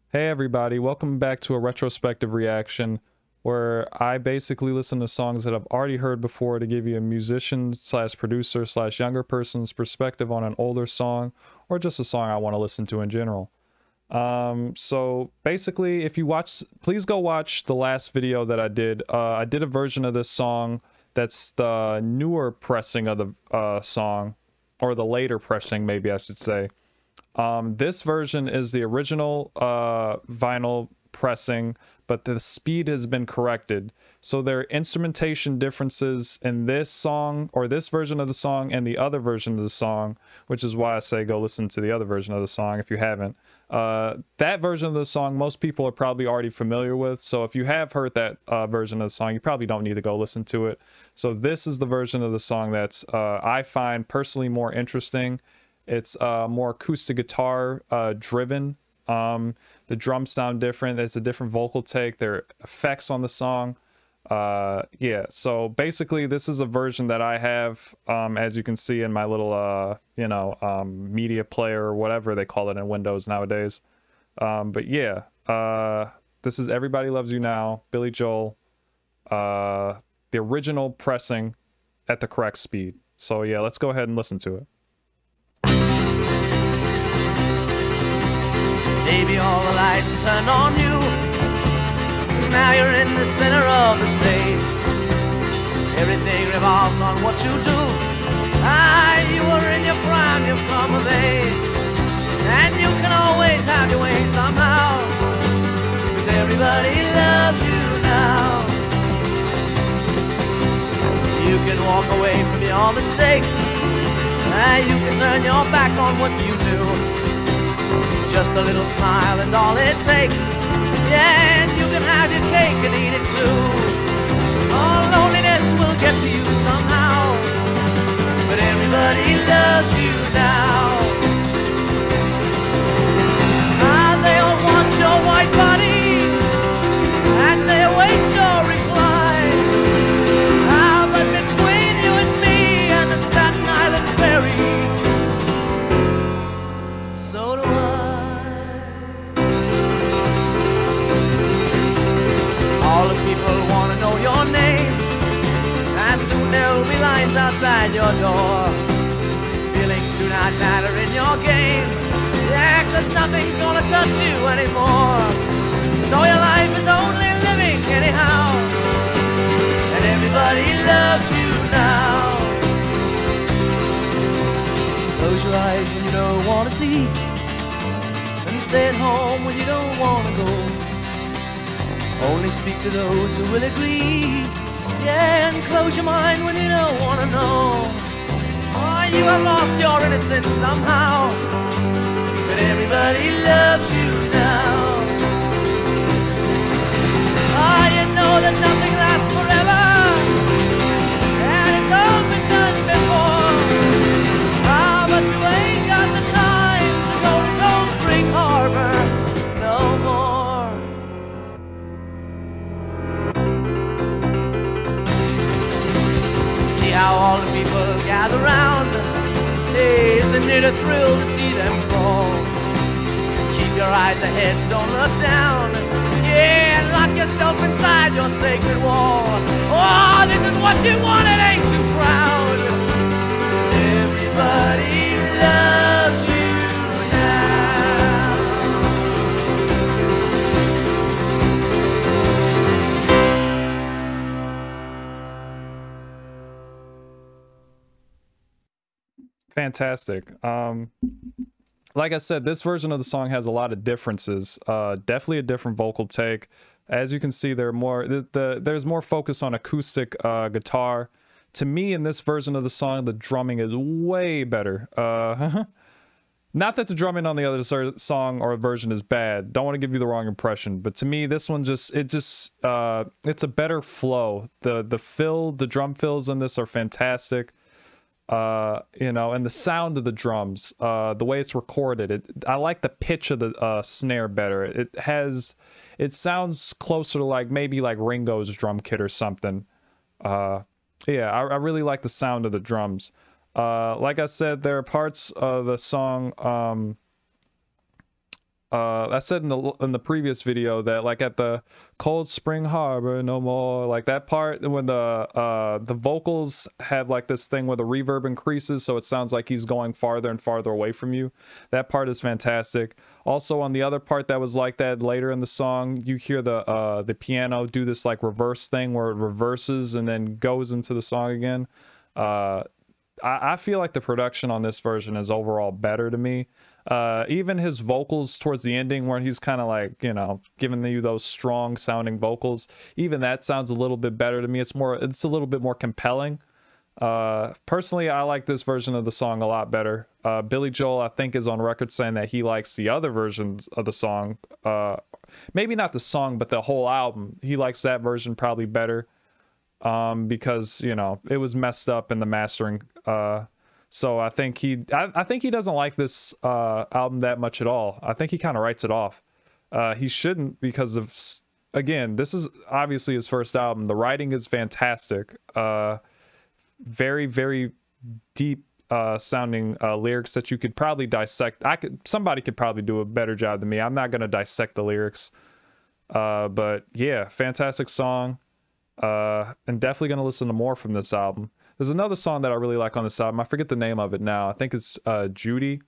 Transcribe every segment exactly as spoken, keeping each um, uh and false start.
Hey everybody, welcome back to a retrospective reaction where I basically listen to songs that I've already heard before to give you a musician slash producer slash younger person's perspective on an older song or just a song I want to listen to in general. Um, so basically, if you watch, please go watch the last video that I did. Uh, I did a version of this song that's the newer pressing of the uh, song, or the later pressing, maybe I should say. Um, this version is the original uh, vinyl pressing, but the speed has been corrected. So there are instrumentation differences in this song, or this version of the song, and the other version of the song, which is why I say go listen to the other version of the song if you haven't. Uh, that version of the song, most people are probably already familiar with. So if you have heard that uh, version of the song, you probably don't need to go listen to it. So this is the version of the song that's uh, I find personally more interesting. It's uh, more acoustic guitar uh, driven. Um, the drums sound different. There's a different vocal take. There are effects on the song. Uh, yeah, so basically this is a version that I have, um, as you can see in my little, uh, you know, um, media player or whatever they call it in Windows nowadays. Um, but yeah, uh, this is Everybody Loves You Now, Billy Joel, uh, the original pressing at the correct speed. So yeah, let's go ahead and listen to it. Baby, all the lights are turned on you. Now you're in the center of the stage. Everything revolves on what you do. Ah, you are in your prime, you've come of age. And you can always have your way somehow. 'Cause everybody loves you now. You can walk away from your mistakes. Ah, you can turn your back on what you do. Just a little smile is all it takes. Yeah, and you can have your cake and eat it too. Oh, loneliness will get to you somehow. But everybody loves you now. Ah, they all want your white body, and they await your reply. Ah, but between you and me and the Staten Island ferry, so do I. There'll be lines outside your door. Feelings do not matter in your game. Yeah, 'cause nothing's gonna touch you anymore. So your life is only living anyhow. And everybody loves you now. Close your eyes when you don't wanna see, and stay at home when you don't wanna go. Only speak to those who will agree. Yeah, and close your mind when you don't want to know. Oh, you have lost your innocence somehow. But everybody loves you now. Oh, you know that nothing lasts forever, and it's all been done before. Ah, but you ain't got the time to go to Cold Spring Harbor no more. How all the people gather round. Hey, isn't it a thrill to see them fall? Keep your eyes ahead, don't look down. Yeah, and lock yourself inside your sacred wall. Oh, this is what you wanted, ain't you proud? Everybody loves you Fantastic. Um, like I said, this version of the song has a lot of differences. Uh, definitely a different vocal take. As you can see, there are more. The, the there's more focus on acoustic uh, guitar. To me, in this version of the song, the drumming is way better. Uh, not that the drumming on the other song or version is bad. Don't want to give you the wrong impression, but to me, this one just it just uh, it's a better flow. The the fill, the drum fills in this are fantastic. Uh, you know, and the sound of the drums, uh, the way it's recorded, it, I like the pitch of the uh, snare better. It has, it sounds closer to like maybe like Ringo's drum kit or something. Uh, yeah, I, I really like the sound of the drums. Uh, like I said, there are parts of the song um, uh I said in the in the previous video that like at the Cold Spring Harbor no more, like that part when the uh the vocals have like this thing where the reverb increases so it sounds like he's going farther and farther away from you. That part is fantastic. Also on the other part that was like that later in the song, you hear the uh the piano do this like reverse thing where it reverses and then goes into the song again. uh I, I feel like the production on this version is overall better to me. Uh, even his vocals towards the ending where he's kind of like, you know, giving you those strong sounding vocals, even that sounds a little bit better to me. It's more, it's a little bit more compelling. Uh, personally, I like this version of the song a lot better. Uh, Billy Joel, I think, is on record saying that he likes the other versions of the song. Uh, maybe not the song, but the whole album. He likes that version probably better. Um, because, you know, it was messed up in the mastering. Uh, So I think he, I, I think he doesn't like this uh, album that much at all. I think he kind of writes it off. Uh, he shouldn't because of, again, this is obviously his first album. The writing is fantastic. Uh, very, very deep uh, sounding uh, lyrics that you could probably dissect. I could, somebody could probably do a better job than me. I'm not going to dissect the lyrics. Uh, but yeah, fantastic song. Uh, and definitely going to listen to more from this album. There's another song that I really like on this album. I forget the name of it now. I think it's uh, Judy.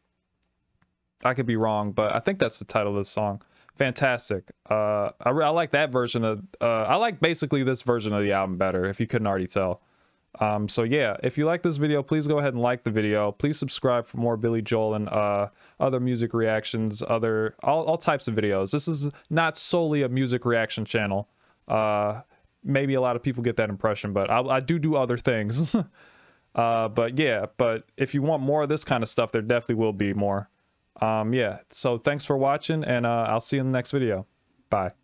I could be wrong, but I think that's the title of the song. Fantastic. Uh, I, I like that version of... Uh, I like basically this version of the album better, if you couldn't already tell. Um, so yeah, if you like this video, please go ahead and like the video. Please subscribe for more Billy Joel and uh, other music reactions, other all, all types of videos. This is not solely a music reaction channel. Uh... Maybe a lot of people get that impression, but I, I do do other things. uh, but yeah, but if you want more of this kind of stuff, there definitely will be more. Um, yeah, so thanks for watching, and uh, I'll see you in the next video. Bye.